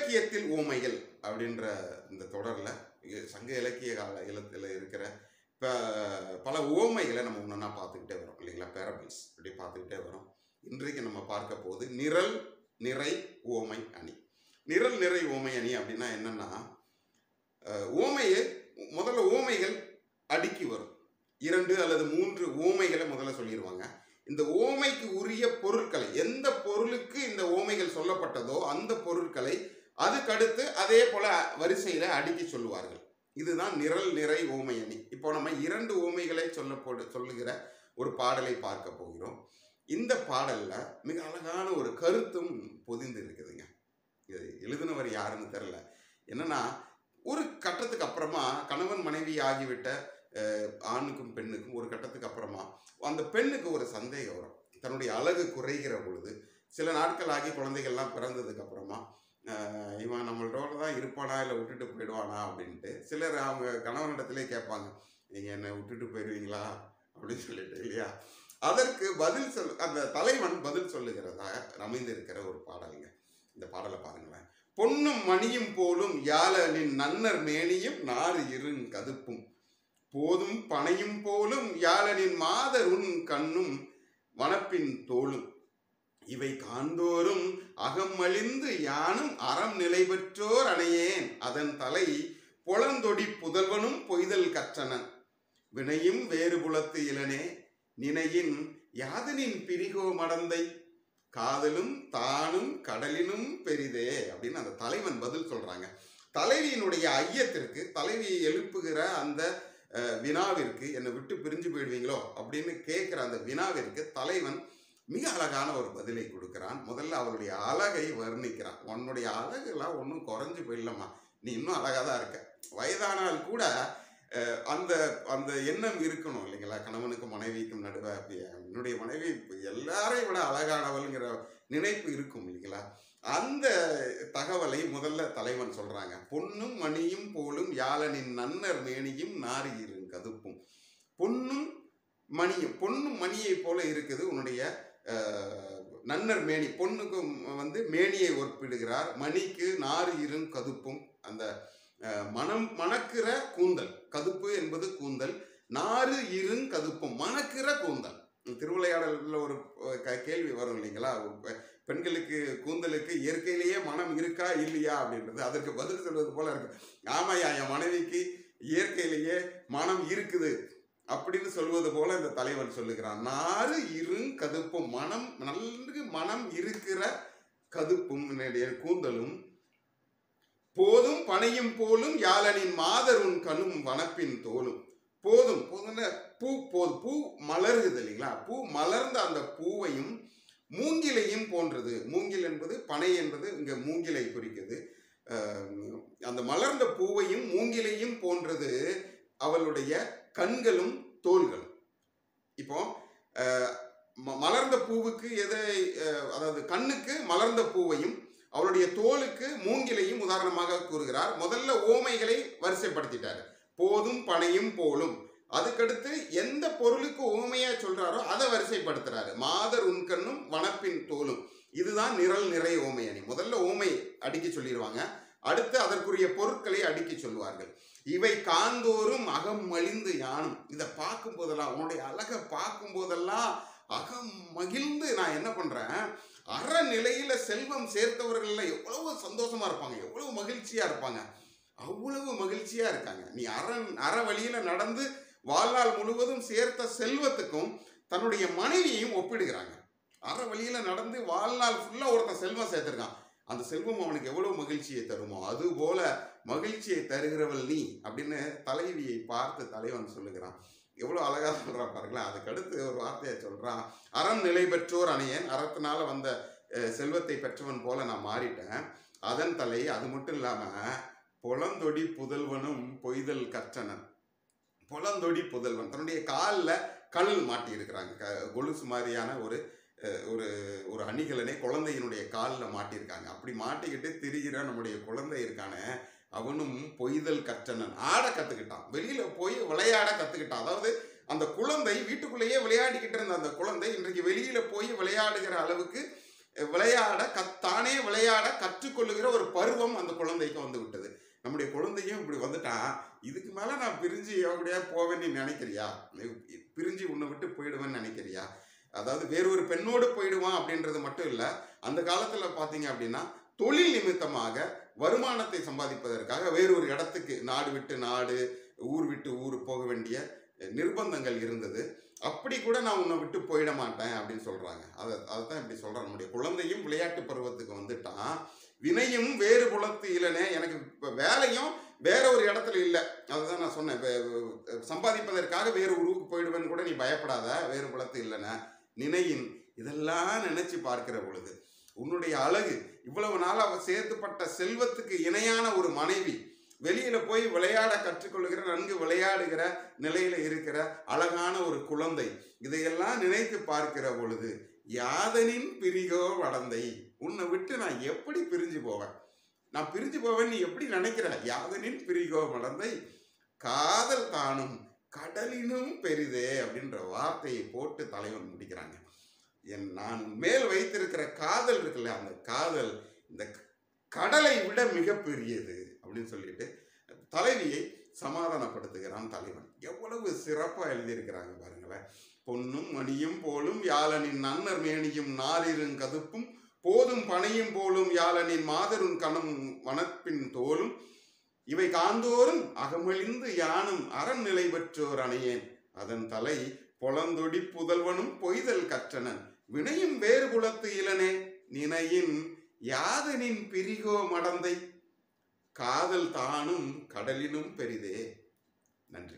இலக்கியத்தில் ஓமைகள் அப்படின்ற இந்த தொடரில் சங்க இலக்கிய காலத்தில் இருக்கிற பல ஓமைகளை நம்ம ஒன்றா பார்த்துக்கிட்டே வரோம் இல்லைங்களா. பேரபிள்ஸ் அப்படி பார்த்துக்கிட்டே வரோம். இன்றைக்கு நம்ம பார்க்க போது நிரல் நிறை ஓமை அணி. நிரல் நிறை ஓமை அணி அப்படின்னா என்னன்னா, ஓமையை முதல்ல ஓமைகள் அடுக்கி வரும். 2 அல்லது 3 ஓமைகளை முதல்ல சொல்லிடுவாங்க. இந்த ஓமைக்கு உரிய பொருட்களை, எந்த பொருளுக்கு இந்த ஓமைகள் சொல்லப்பட்டதோ அந்த பொருட்களை அதுக்கடுத்து அதே போல வரிசையில அடுக்கி சொல்லுவார்கள். இதுதான் நிரல் நிறை ஓமை அணி. இப்போ நம்ம 2 ஓமைகளை சொல்லுகிற ஒரு பாடலை பார்க்க போகிறோம். இந்த பாடல்ல மிக அழகான ஒரு கருத்தும் பொதிந்து இருக்குதுங்க. இது எழுதினவர் யாருன்னு தெரியல. என்னன்னா, ஒரு கட்டத்துக்கு அப்புறமா கணவன் மனைவி ஆகிவிட்ட ஆணுக்கும் பெண்ணுக்கும் ஒரு கட்டத்துக்கு அப்புறமா அந்த பெண்ணுக்கு ஒரு சந்தேகம் வரும். தன்னுடைய அழகு குறைகிற பொழுது, சில நாட்கள் ஆகி குழந்தைகள்லாம் பிறந்ததுக்கு அப்புறமா இவன் நம்மளோட தான் இருப்பானா இல்லை விட்டுட்டு போயிடுவானா அப்படின்ட்டு சிலர் அவங்க கணவனிடத்திலே கேட்பாங்க, நீங்கள் என்னை விட்டுட்டு போயிடுவீங்களா அப்படின்னு சொல்லிட்டு இல்லையா. அதற்கு பதில் அந்த தலைவன் பதில் சொல்லுகிறதா அமைந்திருக்கிற ஒரு பாடலுங்க. இந்த பாடலை பாருங்களேன். பொன்னும் மணியும் போலும் யாழனின் நன்னர் மேனியும் நாறு இருங் கதுப்பும் போதும் பனையும் போலும் யாழனின் மாதருன் கண்ணும் வனப்பின் தோளும் இவை காந்தோறும் அகமழிந்து யானும் அறம் நிலை பெற்றோர் அணையேன் அதன் தலை பொலந்தொடி புதல்வனும் பொய்தல் கற்றனன் வினையும் வேறு புலத்து இளனே நினையின் யாதனின் பிரிகோ மடந்தை காதலும் தானும் கடலினும் பெரிதே அப்படின்னு அந்த தலைவன் பதில் சொல்றாங்க. தலைவியினுடைய ஐயத்திற்கு, தலைவி எழுப்புகிற அந்த வினாவிற்கு, என்னை விட்டு பிரிஞ்சு போயிடுவீங்களோ அப்படின்னு கேட்கிற அந்த வினாவிற்கு தலைவன் மிக அழகான ஒரு பதிலை கொடுக்கிறான். முதல்ல அவருடைய அழகை வர்ணிக்கிறான். உன்னுடைய அழகுலாம் ஒன்றும் குறைஞ்சு போயிடலம்மா, நீ இன்னும் அழகாக தான் இருக்க. வயதானால் கூட அந்த அந்த எண்ணம் இருக்கணும் இல்லைங்களா. கணவனுக்கும் மனைவிக்கும் நடுவே என்னுடைய மனைவி எல்லாரையும் விட அழகானவள்ங்கிற நினைப்பு இருக்கும் இல்லைங்களா. அந்த தகவலை முதல்ல தலைவன் சொல்றாங்க. பொன்னும் மணியும் போலும் யாழனின் நன்னர் மேனியும் நாறு இருங் கதுப்பும். பொன்னும் மணியும், பொன்னும் மணியை போல இருக்குது உன்னுடைய நன்னர் மேனி. பொண்ணுக்கும் மேனியை ஒப்பிடுகிறார். மணிக்கு நாறு இருங் கதுப்பும், அந்த மணக்கிற கூந்தல். கதுப்பு என்பது கூந்தல். நாறு இருங் கதுப்பும், மணக்கிற கூந்தல். திருவிளையாடலில் ஒரு கேள்வி வரும் இல்லைங்களா, பெண்களுக்கு கூந்தலுக்கு இயற்கையிலேயே மனம் இருக்கா இல்லையா அப்படின்றது. அதற்கு பதில் சொல்வது போல இருக்கு. ஆமாயா, என் மனைவிக்கு இயற்கையிலேயே மனம் இருக்குது அப்படின்னு சொல்வது போல இந்த தலைவன் சொல்லுகிறான். நாறு இருங் கதுப்பும், நன்கு மனம் இருக்கிற கதுப்பும் கூந்தலும் போதும் பனையும் போலும் யாழனின் மாதருன் கண்ணும் வனப்பின் தோளும். போதும் பூ, பூ மலருது இல்லைங்களா. பூ மலர்ந்த அந்த பூவையும் மூங்கிலையும் போன்றது. மூங்கில் என்பது, பனை என்பது இங்க மூங்கிலை குறிக்குது. அந்த மலர்ந்த பூவையும் மூங்கிலையும் போன்றது அவளுடைய கண்களும் தோள்களும். இப்போ மலர்ந்த பூவுக்கு அதாவது கண்ணுக்கு மலர்ந்த பூவையும் அவளுடைய தோலுக்கு மூங்கிலையும் உதாரணமாக கூறுகிறார். முதல்ல ஓமைகளை வரிசைப்படுத்திட்டாரு. போதும் பனையும் போலும். அதுக்கடுத்து எந்த பொருளுக்கு ஓமையா சொல்றாரோ அதை வரிசைப்படுத்துறாரு. மாதர் உன்கண்ணும் வனப்பின் தோலும். இதுதான் நிரல் நிறை ஓமை அணி. முதல்ல ஓமை அடுக்கி சொல்லிடுவாங்க. அடுத்து அதற்குரிய பொருட்களை அடுக்கி சொல்லுவார்கள். இவை காந்தோறும் அகம் மலிந்து யானும். இதை பார்க்கும் போதெல்லாம், உன்னுடைய அழகை பார்க்கும் போதெல்லாம் அகம் மகிழ்ந்து நான் என்ன பண்றேன், அறநிலையில செல்வம் சேர்த்தவர்கள்ல எவ்வளவு சந்தோஷமா இருப்பாங்க, எவ்வளவு மகிழ்ச்சியா இருப்பாங்க, அவ்வளவு மகிழ்ச்சியா இருக்காங்க. நீ அற வழியில நடந்து வாழ்நாள் முழுவதும் சேர்த்த செல்வத்துக்கும் தன்னுடைய மனைவியையும் ஒப்பிடுகிறாங்க. அற வழியில நடந்து வாழ்நாள் ஃபுல்லா ஒருத்தன் செல்வம் சேர்த்திருக்கான். அந்த செல்வம் அவனுக்கு எவ்வளவு மகிழ்ச்சியை தருமோ அது போல மகிழ்ச்சியை தருகிறவள் நீ அப்படின்னு தலைவியை பார்த்து தலைவன் சொல்லுகிறான். எவ்வளவு அழகா சொல்றான் பாருங்களேன். அதுக்கு அடுத்து ஒரு வார்த்தையை சொல்றான். அறம் நிலை பெற்றோர் அணையன். அறத்தினால வந்த செல்வத்தை பெற்றவன் போல நான் மாறிட்டேன். அதன் தலை, அது மட்டும் இல்லாம பொலந்தொடி புதல்வனும் பொய்தல் கற்றனன். பொலந்தொடி புதல்வன், தன்னுடைய காலில் கல் மாட்டி இருக்கிறாங்க. கொலுசு மாதிரியான ஒரு ஒரு அணிகலனை குழந்தையினுடைய காலில் மாட்டியிருக்காங்க. அப்படி மாட்டிக்கிட்டு திரிகிற நம்முடைய குழந்தை இருக்கானே, அவனும் பொய்தல் கற்றனன். ஆட கற்றுக்கிட்டான், வெளியில போய் விளையாட கற்றுக்கிட்டான். அதாவது அந்த குழந்தை வீட்டுக்குள்ளேயே விளையாடிக்கிட்டு இருந்த அந்த குழந்தை இன்றைக்கு வெளியில போய் விளையாடுகிற அளவுக்கு தானே விளையாட கற்றுக்கொள்ளுகிற ஒரு பருவம் அந்த குழந்தைக்கு வந்து விட்டது. நம்முடைய குழந்தையும் இப்படி வந்துட்டான், இதுக்கு மேல நான் பிரிஞ்சு எவ்வளோ போவேன்னு நீ நினைக்கிறியா? பிரிஞ்சு உன்னை விட்டு போயிடுவேன்னு நினைக்கிறியா? அதாவது வேறொரு பெண்ணோடு போயிடுவான் அப்படின்றது மட்டும் இல்லை. அந்த காலத்தில் பார்த்தீங்க அப்படின்னா தொழில் நிமித்தமாக வருமானத்தை சம்பாதிப்பதற்காக வேறொரு இடத்துக்கு நாடு விட்டு நாடு, ஊர் விட்டு ஊர் போக வேண்டிய நிர்பந்தங்கள் இருந்தது. அப்படி கூட நான் உன்னை விட்டு போயிட மாட்டேன் அப்படின்னு சொல்றாங்க. அதைத்தான் இப்படி சொல்றாங்க. நம்முடைய குழந்தையும் விளையாட்டு பருவத்துக்கு வந்துட்டான், வினையும் வேறு புலத்து இல்லைனே, எனக்கு இப்போ வேலையும் வேற ஒரு இடத்துல இல்லை. அதுதான் நான் சொன்னேன், சம்பாதிப்பதற்காக வேறு ஊருக்கு போயிடுவேன்னு கூட நீ பயப்படாத, வேறு புலத்து இல்லைன நினையின். இதெல்லாம் நினைச்சு பார்க்கிற பொழுது உன்னுடைய அழகு, இவ்வளவு நாள் அவ சேர்த்துப்பட்ட செல்வத்துக்கு இணையான ஒரு மனைவி, வெளியில போய் விளையாட கற்றுக்கொள்கிற, நன்கு விளையாடுகிற நிலையில இருக்கிற அழகான ஒரு குழந்தை, இதையெல்லாம் நினைத்து பார்க்கிற பொழுது யாதனின் பிரிகோ வடந்தை, உன்னை விட்டு நான் எப்படி பிரிஞ்சு போவேன்? நான் பிரிஞ்சு போவேன் நீ எப்படி நினைக்கிற? யாதனின் பிரிகோ வடந்தை காதல் தானும் கடலினும் பெரிதே அப்படின்ற வார்த்தையை போட்டு தலைவன் முடிக்கிறாங்க. நான் மேல் வைத்திருக்கிற காதல் இருக்குல்ல, அந்த காதல் இந்த கடலை விட மிக பெரியது அப்படின்னு சொல்லிட்டு தலைவியை சமாதானப்படுத்துகிறான் தலைவன். எவ்வளவு சிறப்பா எழுதியிருக்கிறாங்க பாருங்களேன். பொன்னும் மணியும் போலும் யாழனின் நன்னர் மேனியும் நாரிருங் கதுப்பும் போதும் பனையும் போலும் யாழனின் மாதரும் கணம் வனப்பின் தோலும் இவை காந்தோறும் அகமழிந்து யானும் அறம் நிலை பெற்றோர் அணையேன் அதன் தலை பொலந்தொடி புதல்வனும் பொய்தல் கற்றனன் வினையும் வேறு புலத்து இளனே நினையின் யாதனின் பிரிகோ மடந்தை காதல் தானும் கடலினும் பெரிதே. நன்றி.